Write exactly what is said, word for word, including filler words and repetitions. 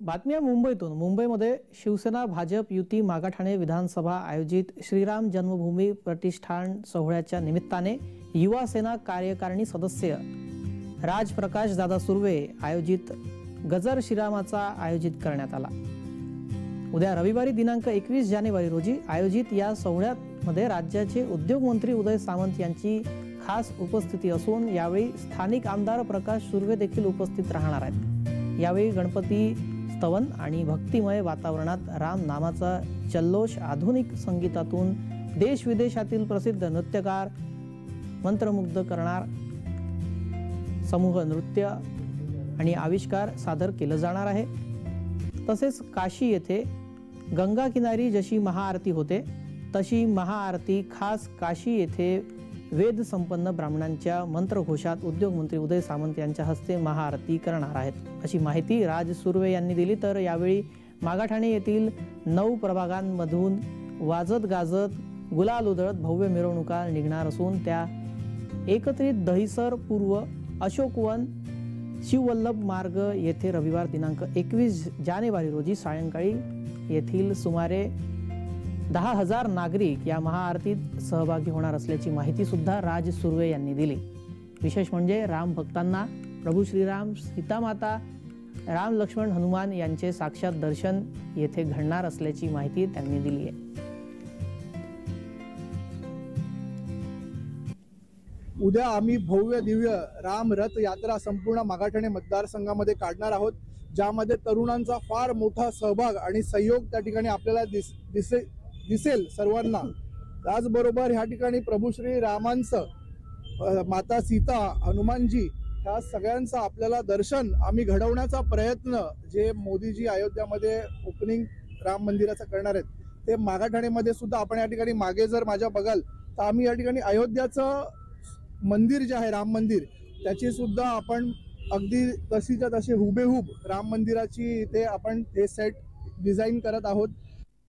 बातमी आहे मुंबईतून। मुंबईमध्ये शिवसेना भाजप युती मागाठाणे विधानसभा आयोजित श्रीराम जन्मभूमी प्रतिष्ठान सोहळ्याच्या निमित्ताने युवा सेना कार्यकारिणी सदस्य राजप्रकाश दादा सुर्वे आयोजित गजर श्रीरामाचा आयोजित करण्यात आला। उद्या रविवारी दिनांक एकवीस जानेवारी रोजी आयोजित या सोहळ्यामध्ये राज्याचे उद्योग मंत्री उदय सामंत यांची खास उपस्थिती असून यावेळी स्थानिक आमदार प्रकाश सुर्वे देखील उपस्थित राहणार आहेत। यावेळी गणपती स्तवन आणि भक्तिमय वातावरणात राम नामाचा जल्लोष, आधुनिक संगीतातून देश विदेशातील प्रसिद्ध नृत्यकार, मंत्रमुग्ध करणार समूह नृत्य आणि आविष्कार सादर केले जाणार आहे। तसेच काशी येथे गंगा किनारी जशी महाआरती होते तशी महाआरती खास काशी येथे वेद संपन्न ब्राह्मणांच्या मंत्रघोषात उद्योग मंत्री उदय सामंत यांच्या हस्ते महाआरती करणार आहेत, अशी माहिती राज सुर्वे यांनी दिली। तर यावेळी मागाठाणे येथील नऊ प्रभागांमधून वाजत गाजत गुलाल उधळत भव्य मिरवणुका निघणार असून त्या एकत्रित दहिसर पूर्व, अशोकवन, शिववल्लभ मार्ग येथे रविवार दिनांक एकवीस जानेवारी रोजी सायंकाळी येथील सुमारे दहा हजार नागरिक या महाआरतीत सहभागी होणार असल्याची माहिती सुद्धा राज सुर्वे यांनी दिली। विशेष म्हणजे राम भक्तांना प्रभू श्रीराम, सीतामाता, राम लक्ष्मण हनुमान यांचे साक्षात दर्शन येथे घडणार असल्याची माहिती त्यांनी दिली आहे। उद्या आम्ही भव्य दिव्य राम रथ यात्रा संपूर्ण मागाठाणे मतदारसंघामध्ये काढणार आहोत, ज्यामध्ये तरुणांचा फार मोठा सहभाग आणि सहयोग त्या ठिकाणी आपल्याला दिस दिसे दिसेल सर्वांना। त्याचबरोबर ह्या ठिकाणी प्रभू श्री रामांचं, माता सीता, हनुमानजी ह्या सगळ्यांचं आपल्याला दर्शन आम्ही घडवण्याचा प्रयत्न जे मोदीजी अयोध्यामध्ये ओपनिंग राम मंदिराचं करणार आहेत ते मागाठाणेमध्ये सुद्धा आपण या ठिकाणी मागे जर माझ्या बघाल तर आम्ही या ठिकाणी अयोध्याचं मंदिर जे आहे राम मंदिर त्याची सुद्धा आपण अगदी तशीच्या तशी हुबेहूब राम मंदिराची इथे आपण हे सेट डिझाईन करत आहोत।